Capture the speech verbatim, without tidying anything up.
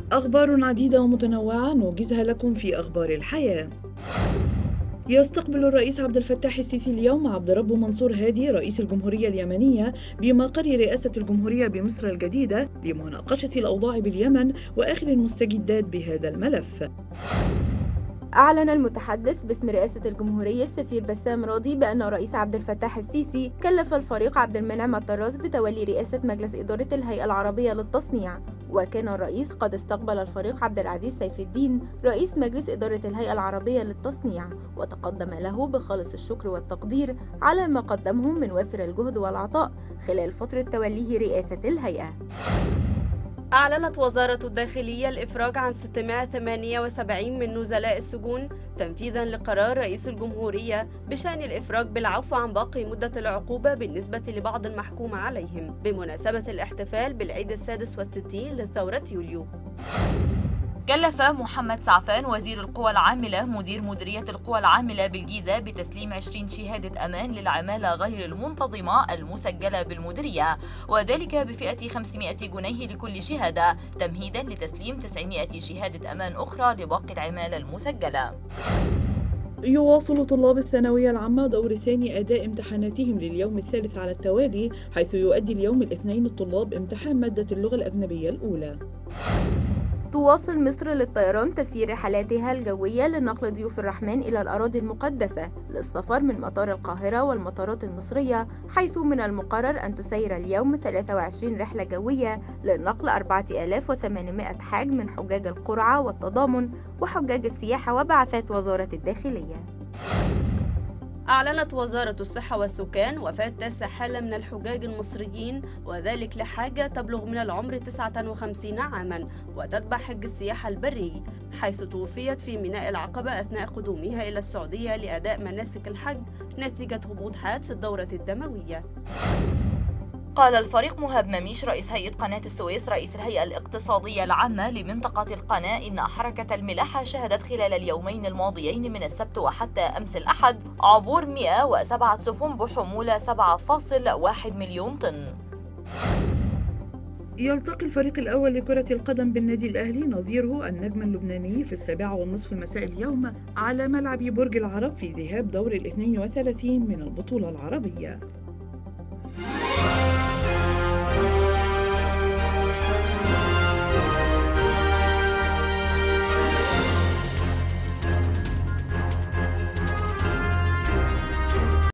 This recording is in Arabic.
أخبار عديدة ومتنوعة نوجزها لكم في أخبار الحياة. يستقبل الرئيس عبد الفتاح السيسي اليوم عبد ربه منصور هادي رئيس الجمهورية اليمنية بمقر رئاسة الجمهورية بمصر الجديدة لمناقشة الأوضاع باليمن وآخر المستجدات بهذا الملف. أعلن المتحدث باسم رئاسة الجمهورية السفير بسام راضي بأن الرئيس عبد الفتاح السيسي كلف الفريق عبد المنعم الطراز بتولي رئاسة مجلس إدارة الهيئة العربية للتصنيع، وكان الرئيس قد استقبل الفريق عبد العزيز سيف الدين رئيس مجلس إدارة الهيئة العربية للتصنيع، وتقدم له بخالص الشكر والتقدير على ما قدمه من وافر الجهد والعطاء خلال فترة توليه رئاسة الهيئة. أعلنت وزارة الداخلية الإفراج عن ستمائة وثمانية وسبعين من نزلاء السجون تنفيذاً لقرار رئيس الجمهورية بشأن الإفراج بالعفو عن باقي مدة العقوبة بالنسبة لبعض المحكوم عليهم بمناسبة الاحتفال بالعيد السادس والستين لثورة يوليو. كلف محمد سعفان وزير القوى العاملة مدير مديرية القوى العاملة بالجيزة بتسليم عشرين شهادة أمان للعمالة غير المنتظمة المسجلة بالمديرية، وذلك بفئة خمسمائة جنيه لكل شهادة، تمهيدا لتسليم تسعمائة شهادة أمان أخرى لباقي العمالة المسجلة. يواصل طلاب الثانوية العامة دور ثاني أداء امتحاناتهم لليوم الثالث على التوالي، حيث يؤدي اليوم الاثنين الطلاب امتحان مادة اللغة الأجنبية الأولى. تواصل مصر للطيران تسيير رحلاتها الجوية لنقل ضيوف الرحمن إلى الأراضي المقدسة للسفر من مطار القاهرة والمطارات المصرية، حيث من المقرر أن تسير اليوم ثلاثة وعشرين رحلة جوية لنقل أربعة آلاف وثمانمائة حاج من حجاج القرعة والتضامن وحجاج السياحة وبعثات وزارة الداخلية. أعلنت وزارة الصحة والسكان وفاة تاسع حالة من الحجاج المصريين، وذلك لحاجة تبلغ من العمر تسعة وخمسين عاماً وتتبع حج السياحة البري، حيث توفيت في ميناء العقبة أثناء قدومها إلى السعودية لأداء مناسك الحج نتيجة هبوط حاد في الدورة الدموية. قال الفريق مهاب مميش رئيس هيئة قناة السويس رئيس الهيئة الاقتصادية العامة لمنطقة القناة إن حركة الملاحة شهدت خلال اليومين الماضيين من السبت وحتى أمس الأحد عبور مئة وسبعة سفن بحمولة سبعة فاصلة واحد مليون طن. يلتقي الفريق الأول لكرة القدم بالنادي الأهلي نظيره النجم اللبناني في السابعة والنصف مساء اليوم على ملعب برج العرب في ذهاب دور الاثنين وثلاثين من البطولة العربية.